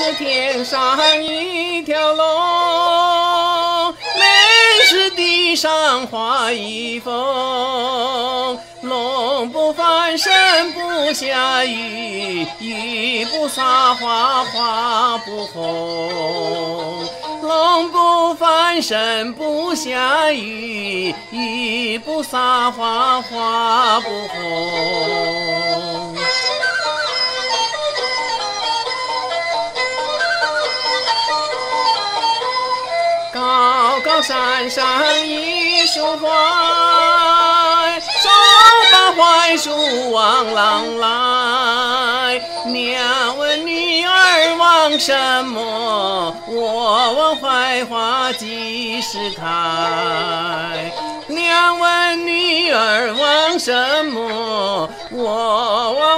天上一条龙，没事地上画一缝。龙不翻身不下雨，雨不撒花花不红。龙不翻身不下雨，雨不撒花花不红。高高山上一树槐，手把槐树望郎来。娘问女儿望什么？我望槐花几时开。娘问女儿望什么？我望